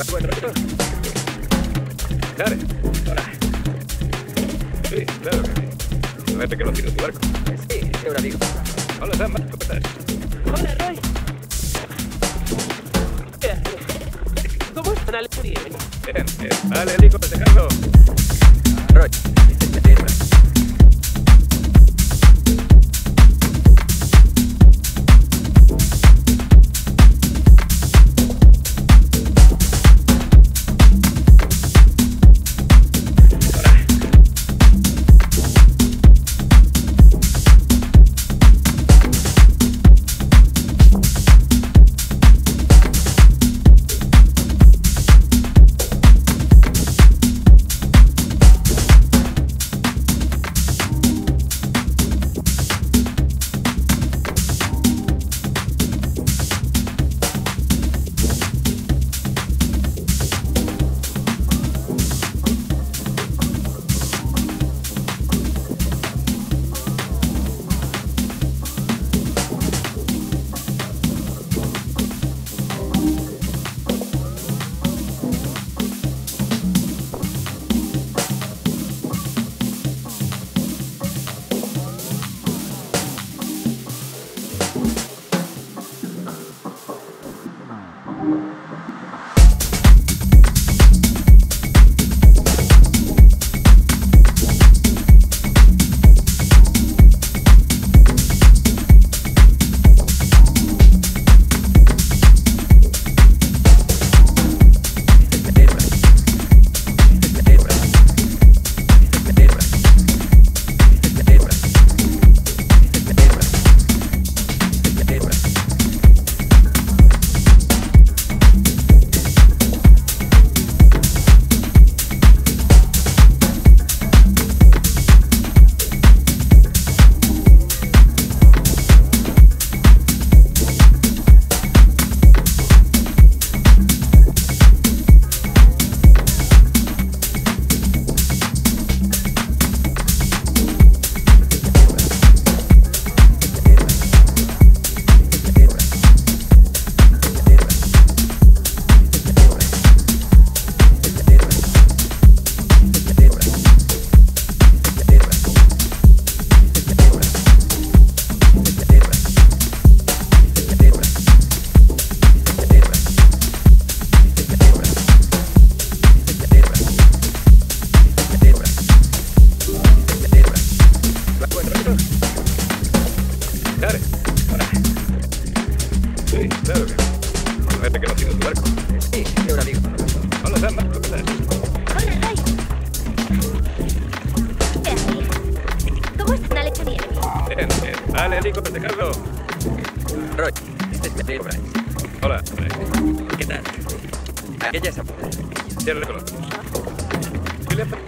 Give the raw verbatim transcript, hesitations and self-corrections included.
buen rato. Dale. Hola. Sí, claro que sí. Vete que no tiro tu barco. Sí, es un amigo. Hola, Sam. ¿Cómo estás? Hola, Roy. ¿Cómo están, Ale? Bien, bien. Vale, Nico, festejando. Roy. Dale. Hola. Sí, claro que sí. Vete que no tiro tu barco. Sí, es un amigo. Hola, Sam. ¿Cómo estás? Hola, Roy. ¿Cómo están, Ale? Bien, bien. Vale, Nico, festejando. Roy. Este es mi amigo Brian. Hola. ¿Qué tal? Aquella es a... Ya lo reconozco. ¿Qué le pasa?